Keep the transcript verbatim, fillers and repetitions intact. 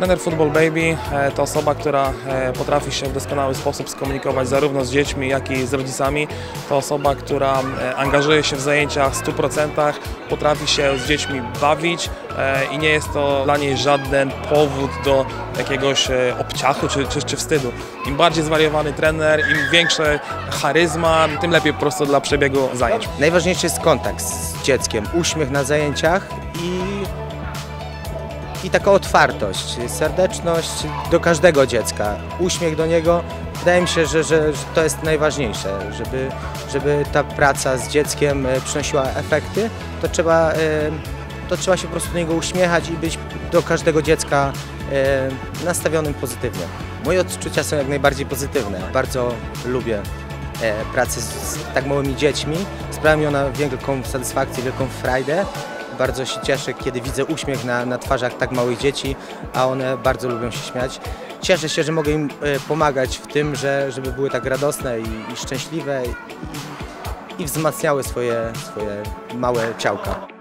Trener Football Baby to osoba, która potrafi się w doskonały sposób skomunikować zarówno z dziećmi, jak i z rodzicami. To osoba, która angażuje się w zajęciach w stu procentach, potrafi się z dziećmi bawić i nie jest to dla niej żaden powód do jakiegoś obciachu czy, czy, czy wstydu. Im bardziej zwariowany trener, im większa charyzma, tym lepiej po prostu dla przebiegu zajęć. Najważniejszy jest kontakt z dzieckiem, uśmiech na zajęciach i I taka otwartość, serdeczność do każdego dziecka, uśmiech do niego. Wydaje mi się, że, że, że to jest najważniejsze, żeby, żeby ta praca z dzieckiem przynosiła efekty, to trzeba, to trzeba się po prostu do niego uśmiechać i być do każdego dziecka nastawionym pozytywnie. Moje odczucia są jak najbardziej pozytywne. Bardzo lubię pracę z tak małymi dziećmi. Sprawia mi ona wielką satysfakcję, wielką frajdę. Bardzo się cieszę, kiedy widzę uśmiech na, na twarzach tak małych dzieci, a one bardzo lubią się śmiać. Cieszę się, że mogę im pomagać w tym, że, żeby były tak radosne i, i szczęśliwe i, i wzmacniały swoje, swoje małe ciałka.